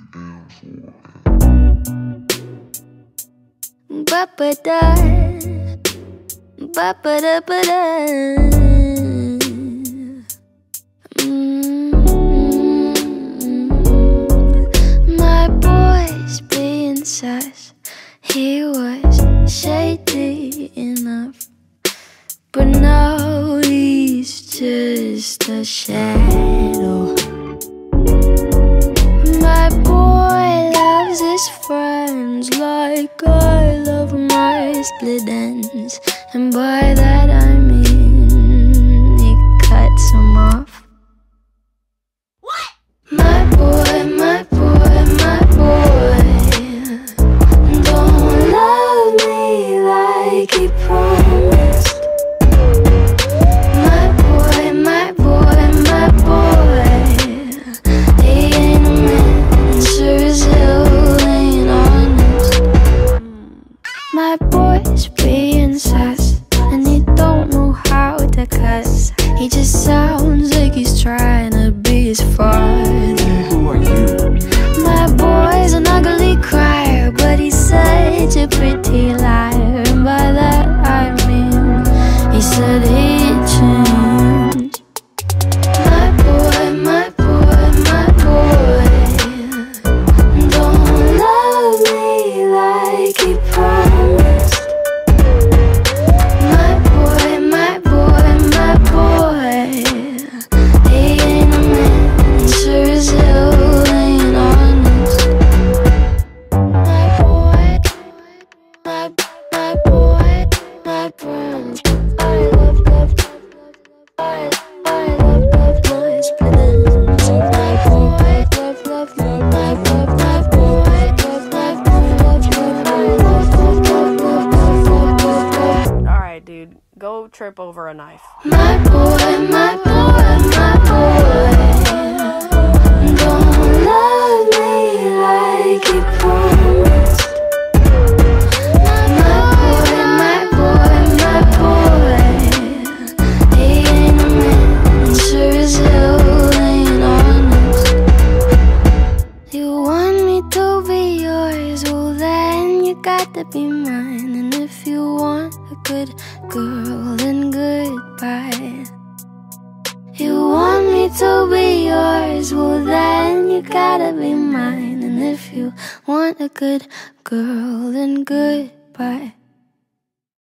Ba-ba-da, ba-ba-da-ba-da. My boy's being sus. He was shady enough, but now he's just a shadow. My boy loves his friends like I love my split ends, and by that I mean he cuts them off. What? My boy, my boy, my boy don't love me like he promised. My boy, my boy, my boy, he ain't a man, sure as hell ain't honest. My boy's being sus, and he don't know how to cuss. He just sounds like he's trying to be his father. Who are you? My boy's an ugly crier, but he's such a pretty liar, and by that I mean he said he'd change. My boy, my boy, my boy don't love me like he promised. My boy, my boy, my boy, he ain't a man, sure as hell ain't honest. My boy, my boy, my friend, I love my split ends. My boy, love, my boy, my boy, Alright, dude, go trip over a knife. my boy, my boy, my boy don't love me like he promised. My boy, my boy, he ain't a man, sure as hell ain't honest. You want me to be yours, well then you got to be mine. And if you want a good girl, then goodbye. You want me to be yours, well then you gotta be mine. And if you want a good girl, then goodbye.